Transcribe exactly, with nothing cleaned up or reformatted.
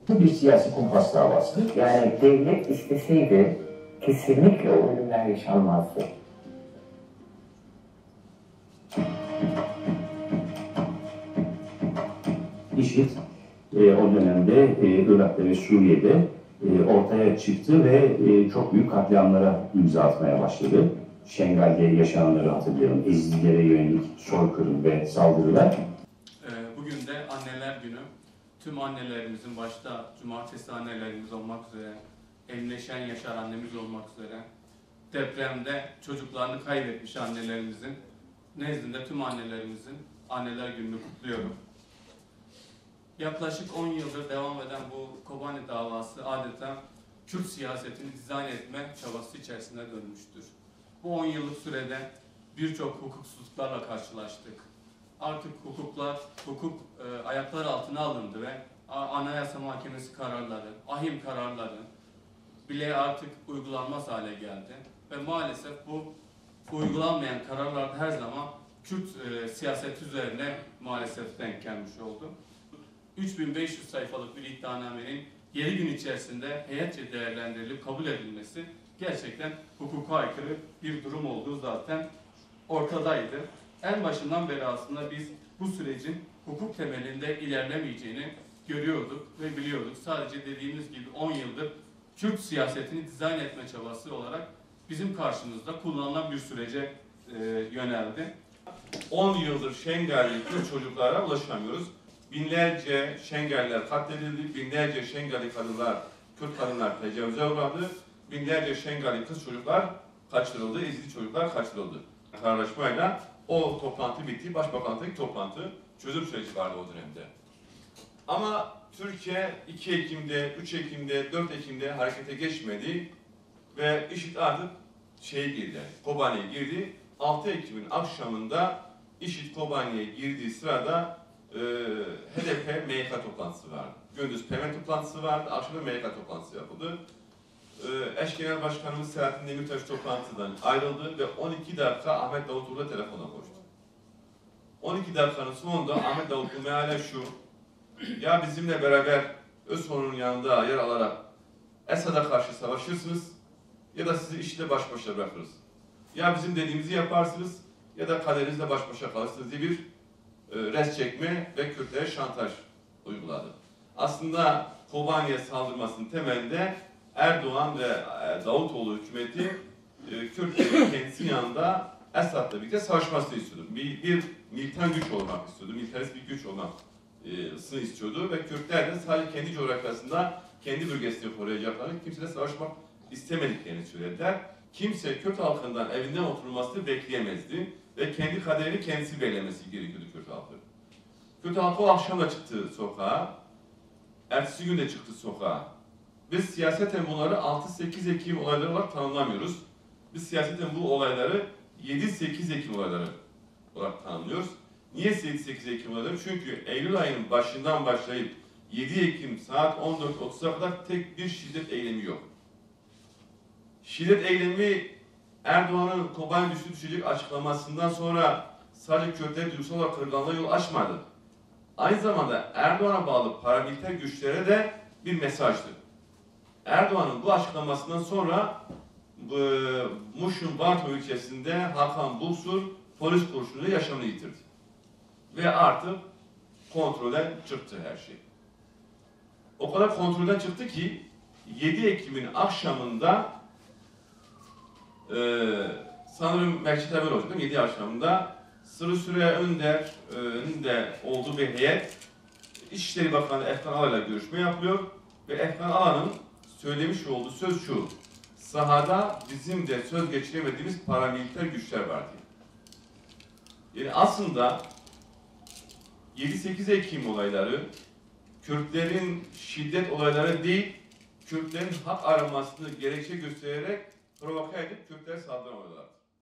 Bir siyasi kumpas davası. Yani devlet isteseydi kesinlikle o ölümler yaşanmazdı. IŞİD e, o dönemde e, Irak'ta ve Suriye'de e, ortaya çıktı ve e, çok büyük katliamlara imza atmaya başladı. Şengal'de yaşananları hatırlayalım. Ezililere yönelik soykırım ve saldırılar. Bugün de Anneler Günü. Tüm annelerimizin, başta cumartesi annelerimiz olmak üzere, Emine Şen Yaşar annemiz olmak üzere, depremde çocuklarını kaybetmiş annelerimizin nezdinde tüm annelerimizin Anneler Günü'nü kutluyorum. Yaklaşık on yıldır devam eden bu Kobani davası adeta Kürt siyasetini dizayn etme çabası içerisine dönmüştür. Bu on yıllık sürede birçok hukuksuzluklarla karşılaştık. Artık hukuklar, hukuk e, ayaklar altına alındı ve Anayasa Mahkemesi kararları, ahim kararları bile artık uygulanmaz hale geldi. Ve maalesef bu uygulanmayan kararlar her zaman Kürt e, siyaseti üzerine maalesef denk gelmiş oldu. üç bin beş yüz sayfalık bir iddianamenin yedi gün içerisinde heyetçe değerlendirilip kabul edilmesi gerçekten hukuka aykırı bir durum olduğu zaten ortadaydı. En başından beri aslında biz bu sürecin hukuk temelinde ilerlemeyeceğini görüyorduk ve biliyorduk. Sadece dediğimiz gibi on yıldır Kürt siyasetini dizayn etme çabası olarak bizim karşımızda kullanılan bir sürece e, yöneldi. on yıldır Şengalli Kürt çocuklara ulaşamıyoruz. Binlerce Şengalliler katledildi, binlerce Şengalli kadınlar, Kürt kadınlar tecavüze uğradı, binlerce Şengalli kız çocuklar kaçırıldı, ezili çocuklar kaçırıldı. Kararlaşmayla o toplantı bitti, Başbakanlıktaki toplantı, çözüm süreci vardı o dönemde. Ama Türkiye iki Ekim'de, üç Ekim'de, dört Ekim'de harekete geçmedi ve IŞİD artık şeye girdi, Kobani'ye girdi. altı Ekim'in akşamında IŞİD Kobani'ye girdiği sırada e, H D P M Y K toplantısı vardı. Gündüz P M toplantısı vardı, akşam M Y K toplantısı yapıldı. E, Eş Genel Başkanımız Selahattin Demirtaş toplantıdan ayrıldı ve on iki dakika Ahmet Davutoğlu'na telefona koştu. on iki dakikanın sonunda Ahmet Davutoğlu mealen şu: ya bizimle beraber Özsoy'un yanında yer alarak Esad'a karşı savaşırsınız ya da sizi IŞİD'le baş başa bırakırız. Ya bizim dediğimizi yaparsınız ya da kaderinizle baş başa kalırsınız diye bir e, res çekme ve Kürtlere şantaj uyguladı. Aslında Kobani'ye saldırmasının temelinde Erdoğan ve e, Davutoğlu hükümeti e, Kürtlerin kendisi yanında Esad'la birlikte savaşmasını istiyordu. Bir, bir militan güç olmak istiyordu, militarist bir güç olmasını istiyordu ve Kürtler de sadece kendi coğrafyasında, kendi bölgesini koruyacaklarını, kimseyle savaşmak istemediklerini söylediler. Kimse Kürt halkından evinden oturulmasını bekleyemezdi ve kendi kaderini kendisi belirlemesi gerekiyordu Kürt halkı. Kürt halkı o akşam da çıktı sokağa, ertesi gün de çıktı sokağa. Biz siyaseten bunları altı sekiz Ekim olayları olarak tanımlamıyoruz. Biz siyaseten bu olayları yedi sekiz Ekim olayları olarak tanımlıyoruz. Niye yedi sekiz Ekim olayları? Çünkü Eylül ayının başından başlayıp yedi Ekim saat on dört otuza kadar tek bir şiddet eylemi yok. Şiddet eylemi Erdoğan'ın Kobani düştü düşecek açıklamasından sonra sadece Kürtleri duygusal olarak kırılganlığa yol açmadı. Aynı zamanda Erdoğan'a bağlı paramiliter güçlere de bir mesajdı. Erdoğan'ın bu açıklamasından sonra bu, Muş'un Barto ilçesinde Hakan Bulsur polis kurşunuyla yaşamını yitirdi. Ve artık kontrolden çıktı her şey. O kadar kontrolden çıktı ki yedi Ekim'in akşamında Ee, sanırım Merkez Haber olacak değil mi? yedi akşamında Sırrı Süreyya Önder'in de olduğu bir heyet İçişleri Bakanı Efkan Alan'la görüşme yapıyor ve Efkan Alan'ın söylemiş olduğu söz şu: sahada bizim de söz geçiremediğimiz paramiliter güçler var diye. Yani aslında yedi sekiz Ekim olayları Kürtlerin şiddet olayları değil, Kürtlerin hak aramasını gerekçe göstererek provoke edip Kürtlere saldıramadılar.